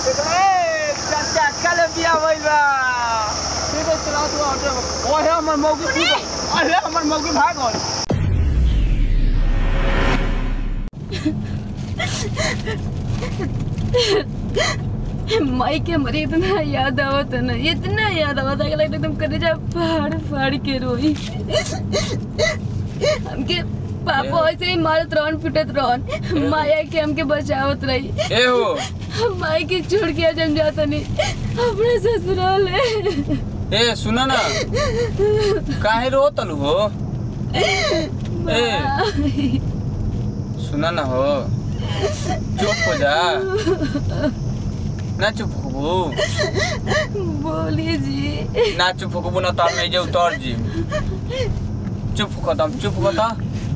चाचा कल बिया भइल बा ठीक है चला तू ऑटो ओहे हमर मौगी अरे हमर मौगी भाग गई माई के हमारे इतना याद आवत है ना इतना याद आवत है कि तुम करे जा फाड़ फाड़ के रोई हमके पापा ऐसे ही मारत रहन पिटत रहन माया के हमके बचावत रही ए हो माई के छोड़ के जम जाता नहीं अपने ससुराल है ए सुना ना काहे रोतल हो ए सुना ना हो चुप हो जा ना चुप हो बोलिए जी ना चुप हो ना तो नहीं जे उतर जी चुप खत्म चुप खत्म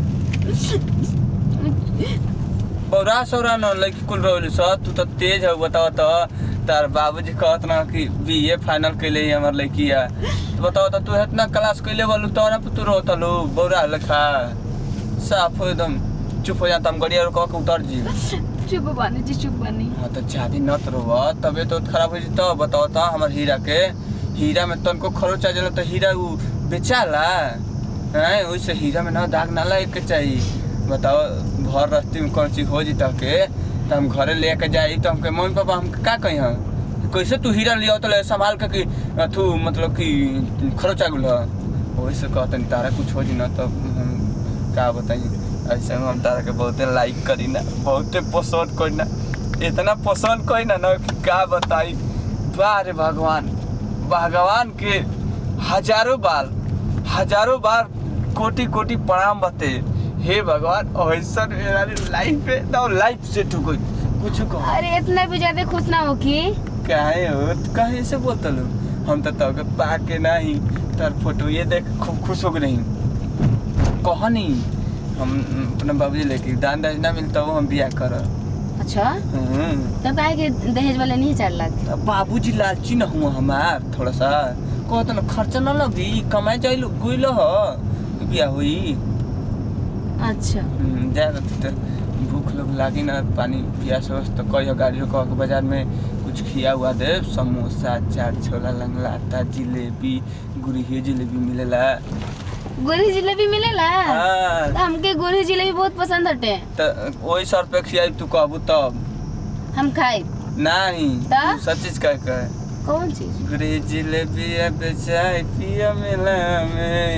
बौरा सौरा न लड़की कुल रोली स तू तो तेज हो बताओ तो तार बाबूजी कहत ना कि बीए फाइनल कैले हमर लड़की है तो बताओ तो तू इतना क्लास कैले बोलू तो ना तू रोतलू बौरा लखा साफ हो एकदम चुप हो जा तम गड़िया रो के उतर जी चुप बानी जी चुप बानी हां तो ज्यादा न रोवा तबे तो खराब हो जी तो बताओ तो हमर हीरा में तनको खरोचा जला तो हीरा उ बेचाला हैं ओइसे हीरा में ना दाग ना लगे के चाहिए बताओ घर रास्ते में कौन चीज हो जीता के तो हम घरे लेके जाई तो हमके मम्मी पापा हम का कही हां कैसे तू हीरा लियो तो ले संभाल के कि तू मतलब कि खरोचा गुल ओइसे कहतन तारा कुछ हो जी ना तो हम का बताई ऐसे हम तारा के बहुते लाइक करी ना बहुते पसंद करी ना इतना पसंद करी ना कि का बताई बारे भगवान के हजारों बार कोटि कोटि प्रणाम बते हे भगवान ऐसा मेरा लाइफ पे ना लाइफ से ठुक कुछ कहो अरे इतना भी ज्यादा खुश ना हो कि काहे हो काहे से बोलत लो हम तो तब पा के नहीं तार फोटो ये देख खूब खुश हो गई कहनी हम अपने बाबूजी लेके दान दहेज ना मिलता वो हम बियाह कर अच्छा तब काहे के दहेज वाले नहीं 4 लाख बाबूजी लालची न हुआ हमार थोड़ा सा कहत ना खर्चा ना लगी कमाई जाइल गुइल हो बियाह हुई अच्छा ज्यादा तो भूख लोग लागी ना पानी प्यास हो तो कहियो गाड़ी रोक के बाजार में कुछ खिया हुआ दे समोसा चाट छोला लंगलाता जिलेबी गुड़ी जिलेबी मिलेला गुड़ी जिलेबी मिलेला हां हमके गुड़ी जिलेबी बहुत पसंद हटे तो ओई सर पे खियाई तू कहबू तब हम खाई नहीं सब चीज कह कौन चीज गुड़ी जिलेबी बेचाई पिया मेला में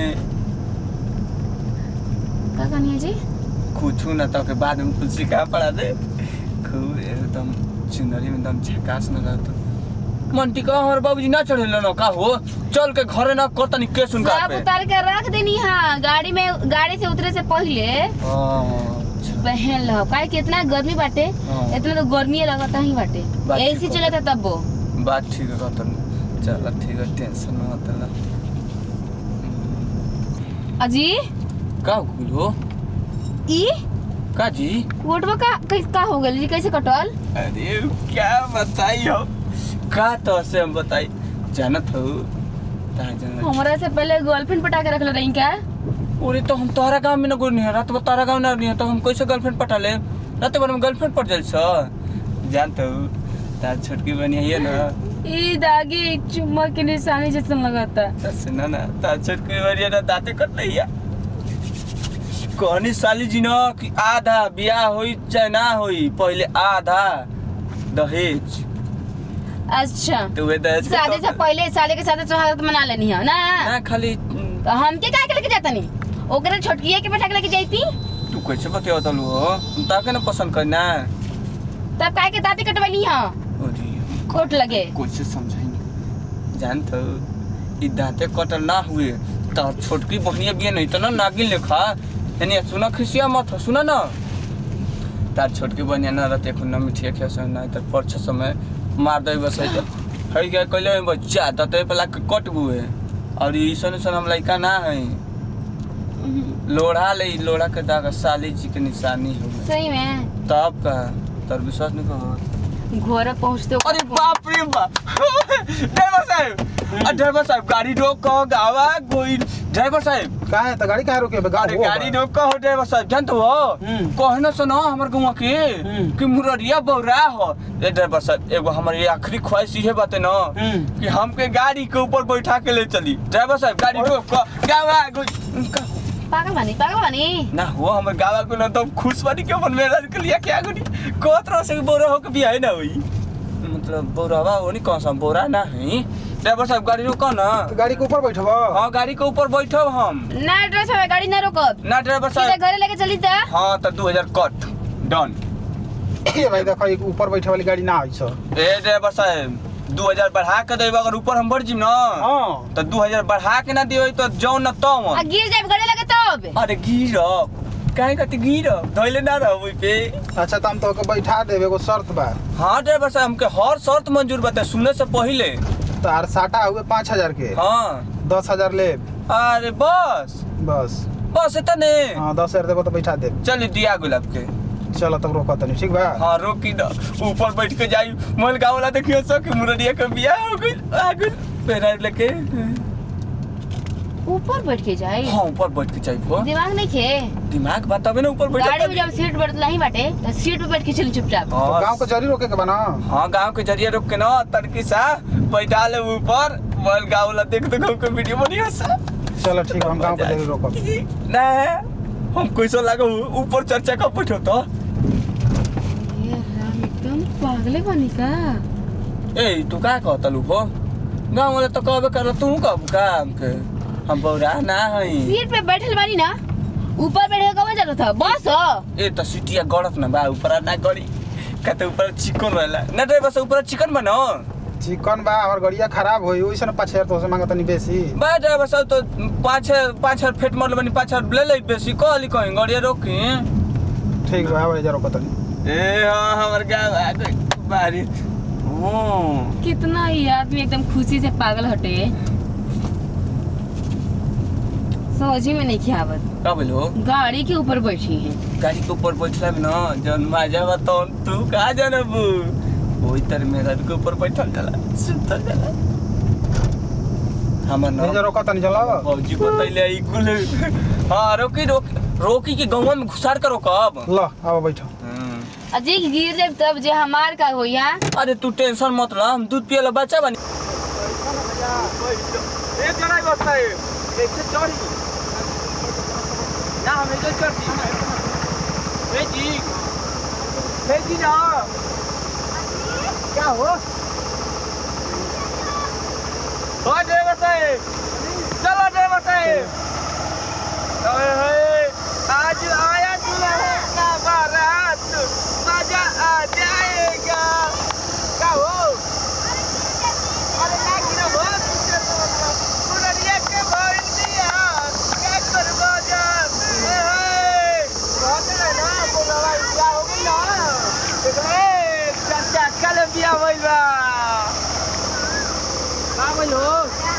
का कहानी जी कुछ ना तो के बाद में कुछ सिखा पड़ा दे खूब एकदम चुनरी में एकदम झकास न रहतो मंटी का हमारे बाबूजी ना चढ़ेला ना का हो चल के घरे ना करतनी के सुन का पे उतार के रख देनी हां गाड़ी से उतरे से पहले पहन लो काहे कितना गर्मी बाटे इतना तो गर्मी लगता ही बाटे एसी चलता तब वो बात ठीक है कहत चल ठीक है टेंशन मत ले अजी का हो ई का जी कोटवा का हो गइल जी कैसे कटल अरे क्या बताई हो का तो से हम बताई जानत हो हमरा से पहले गर्लफ्रेंड पटा के रखले रही क्या ओरे तो हम तोहरा गांव में न गुर नहीं रात तोहरा गांव ना नहीं तो हम कैसे गर्लफ्रेंड पटा ले रात भर में गर्लफ्रेंड पट जाइल छ जानत हो तार छोटकी बनी है ना ई दागी चुम्मा के निशानी जैसा लगाता सुना ना तार छोटकी बनी ना दाते कट नहीं है कहनी साली जी ना कि आधा बियाह होई चाहे ना होई पहले आधा दहेज अच्छा तो वे दहेज शादी से पहले साले के साथ सुहागरात मना लेनी है ना ना खाली तो हम के काहे के लेके जाता नहीं ओकरे छोटकीए के बैठा के लेके जाईती तू कैसे बतियो तलू हो हम ताके ना पसंद करना तब काहे के दाती कटवानी है ओजी कोट लगे कैसे समझाई जान तो ई दांते कटल ना हुए तो छोटकी बहनिया बिया नहीं तो ना नागिन लेखा यानी सुना खिसिया मत सुना ना तार छोटकी बहनिया ना रहते खुना मिठिया खेस ना तो परछ समय मार दे बस है क्या कहले बच्चा दते पला कट गुए और ईसन सन हम लइका ना है लोढ़ा के दाग साली जी के निशानी हो सही में तब का तर विश्वास नहीं करो घोड़ा पहुंचते अरे बाप रे बाप ड्राइवर साहब ड्राइवर साहब गाड़ी रोक गावा कोई ड्राइवर साहब का है तो गाड़ी काहे रोके गाड़ी रोक हो ड्राइवर साहब जानत हो कहना सुनो हमर गांव के कि मुररिया बौरा हो ए ड्राइवर साहब एगो हमर ये आखिरी ख्वाहिश ये बात है ना कि हमके गाड़ी के ऊपर बैठा के ले चली ड्राइवर साहब गाड़ी रोक गावा पागल बानी ना वो हमर गावा को ना तो खुश बानी के अपन मेरा के लिए क्या गुनी कोतरो से बोरा हो के भी है ना होई मतलब बोरावा वो नहीं कौन सा बोरा ना है ड्राइवर साहब गाड़ी रोको ना तो गाड़ी के ऊपर बैठब हां गाड़ी के ऊपर बैठब हम ना ड्राइवर साहब गाड़ी ना रोकब ना ड्राइवर साहब सीधा घरे लेके चली त हां तो 2000 कट डन ए भाई देखो एक ऊपर बैठे वाली गाड़ी ना आई छ ए ड्राइवर साहब 2000 बढ़ा के देब अगर ऊपर हम बढ़ जिम ना हां तो 2000 बढ़ा के ना दियो तो जाओ ना तो आ गिर जाए घरे लगे तब अरे गिरब काहे कति गिरब धइले ना रहब ओइ पे अच्छा त हम तो के बैठा देबे एगो शर्त बा हां ड्राइवर साहब हमके हर शर्त मंजूर बता सुनने से पहले तो आर साटा हुए 5000 के हां 10000 ले अरे बस बस इतने हां 10000 देबो तो बैठा दे चल दिया गुलाब के चलो तब रोको तनी ठीक बा हां रोकी ना ऊपर बैठ के जाई मोल गांव वाला देखियो सो कि मुरडिया के बियाह हो गई आ गई पेरा लेके ऊपर बैठ के जाए हां ऊपर बैठ के जाई वो दिमाग नहीं खे दिमाग बतावे ना ऊपर बैठ गाड़ी में जब सीट बदला ही बाटे तो सीट पे बैठ के चली चुपचाप तो गांव को जरी रोके के बना हां गांव के जरिए रोक के ना तड़की सा बैठा ले ऊपर मोल गांव वाला देख तो गांव के वीडियो बढ़िया सा चलो ठीक हम गांव को जरी रोको ना हम कैसा लागो ऊपर चर्चा का बैठो तो ये राम एकदम पागले बनी का ए तू का कहता लू हो गांव वाला तो कहबे कर तू कब काम के हम बौरा ना हई सीट पे बैठल बानी ना ऊपर बैठे कब जाता था बस ए तो सिटिया गड़त ना बा ऊपर ना गड़ी कते ऊपर चिकन रहला ना ड्राइवर से ऊपर चिकन बनो चिकन बा हमर गड़िया खराब होई ओइसन 5000 तो से मांगत नहीं बेसी बा ड्राइवर साहब तो 5 फेट मारल बनी 5 ले ले बेसी कहली कहीं गड़िया रोकी ठीक बा आवे जरा पतनी ए हां हमर गांव आ गई बारी कितना ही आदमी एकदम खुशी से पागल हटे समझी में नहीं खियावत का बोलो गाड़ी के ऊपर बैठी है गाड़ी के ऊपर बैठला में ना जन मजा बताओ तू का जानबू ओई तर मेरा के ऊपर बैठल जाला सुतल जाला हमर ना जरा रोको तनी चलो फौजी बतैले ई कुल हां रोकी के गौवा में घुसार करो कब ल आओ बैठो अजी गिर जाए तब जे हमार का हो या अरे तू टेंशन मत ला हम दूध पियला बच्चा बनी एक जना ही बसता है एक से चोरी ना हम इधर करती भेजी ना क्या हो ड्राइवर साहब चलो ड्राइवर साहब आज आया दूल्हा का बारात मजा आ जाएगा क्या हो अरे ना गिरा हो मुररिया के भइल दिया क्या करबो जा बहुत है ना बोलवा क्या हो गई ना देखले चाचा कल बिया भइल बा का भइल हो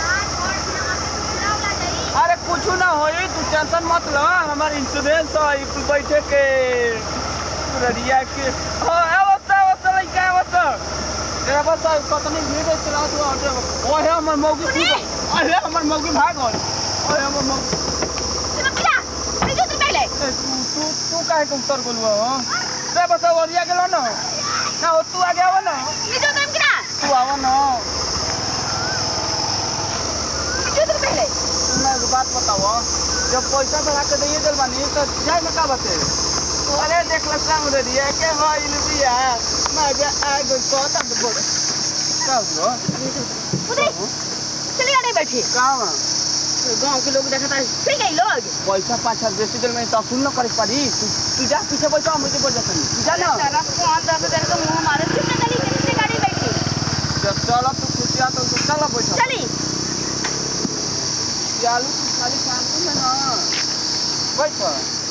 अरे कुछ ना होई तू टेंशन मत लो हमार इंश्योरेंस है बैठे के मुररिया के ओ अवस्था लइका अवस्था ड्राइवर साहब कतनी भीड़ चला तू ओहे हमर मौगी अरे हमर मौगी भागल ओहे हमर मौगी तू काहे को उतर गेलु हो ड्राइवर साहब ओरिया गेलो ना ना तू आगे आवा ना तू आवा ना मैं बात बताओ जब पैसा बढ़ा के दिए दिल बानी तो जाए में का बात है अरे देख लो सामने दिया के होइल बिया मजा आ गई तो तब बोल का हो उधर चली गाड़ी बैठी कहां गांव के लोग देखता है सही गई लोग पैसा 5 बेसी दिल में तो सुन न कर पारी तू जा पीछे बैठो मुझे बोल जाता तू जा ना सारा फोन दर्द दर्द का मुंह मारे चुप ना चली किसी गाड़ी बैठी जब चला तू खुशिया तो चला बैठो चली चालू तू खाली काम कर ना बैठो